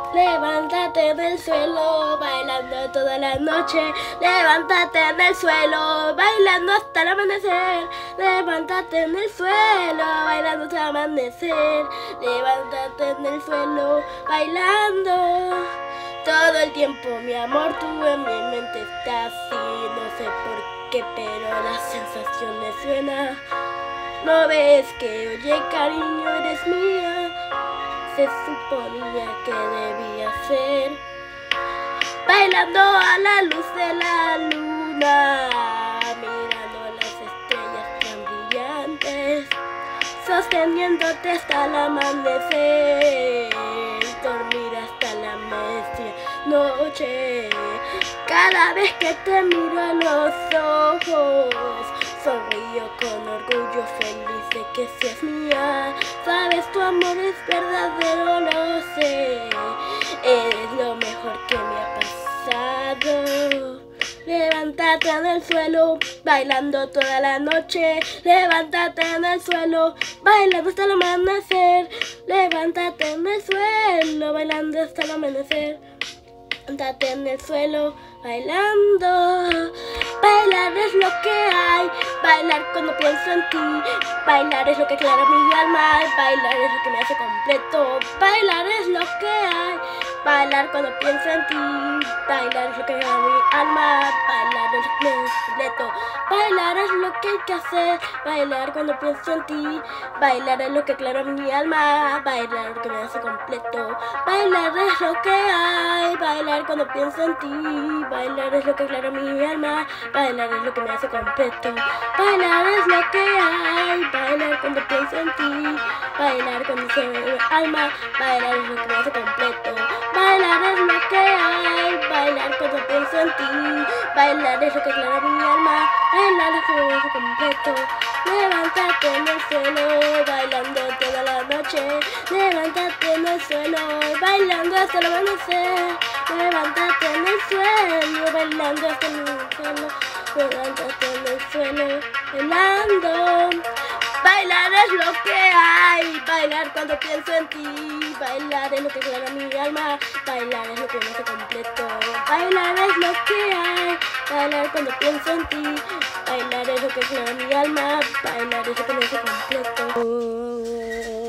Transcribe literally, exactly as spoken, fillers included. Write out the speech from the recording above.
Levántate del suelo, bailando toda la noche. Levántate del suelo, bailando hasta el amanecer. Levántate en el suelo, bailando hasta el amanecer. Levántate en el suelo, bailando todo el tiempo, mi amor, tú en mi mente estás así. No sé por qué, pero la sensación me suena. ¿No ves que, oye, cariño, eres mía? Se suponía que debía ser bailando a la luz de la luna, mirando las estrellas tan brillantes, sosteniéndote hasta el amanecer, dormir hasta la medianoche. Cada vez que te miro a los ojos, sonrío con orgullo, feliz de que seas mía. Sabes, tu amor es verdadero, lo sé. Eres lo mejor que me ha pasado. Levántate en el suelo, bailando toda la noche. Levántate en el suelo, bailando hasta el amanecer. Levántate en el suelo, bailando hasta el amanecer. Levántate en el suelo, bailando. Bailar es lo que hay, bailar cuando pienso en ti. Bailar es lo que aclara mi alma, bailar es lo que me hace completo. Bailar es lo que hay, bailar cuando pienso en ti. Bailar es lo que aclara mi alma, bailar es lo que me hace completo. Bailar es lo que hay que hacer, bailar cuando pienso en ti. Bailar es lo que aclara mi alma, bailar es lo que me hace completo. Bailar es lo que hay, bailar cuando pienso en ti. Bailar es lo que aclara mi alma, bailar es lo que me hace completo. Bailar es lo que hay, bailar cuando pienso en ti. Bailar cuando se me ve alma, bailar es lo que me hace completo. Bailar es lo que hay, bailar cuando pienso en ti. Bailar es lo que aclara mi alma, bailar es lo que me hace completo. Levántate en el suelo, bailando toda la noche. Levántate en el suelo, bailando hasta el amanecer. Levántate en el suelo, bailando hasta el suelo. Levántate en el suelo, bailando. Bailar es lo que hay, bailar cuando pienso en ti. Bailar es lo que aclara mi alma, bailar es lo que me hace completo. Bailar es lo que hay, bailar cuando pienso en ti. Bailar es lo que aclara mi alma, bailar es lo que me hace completo.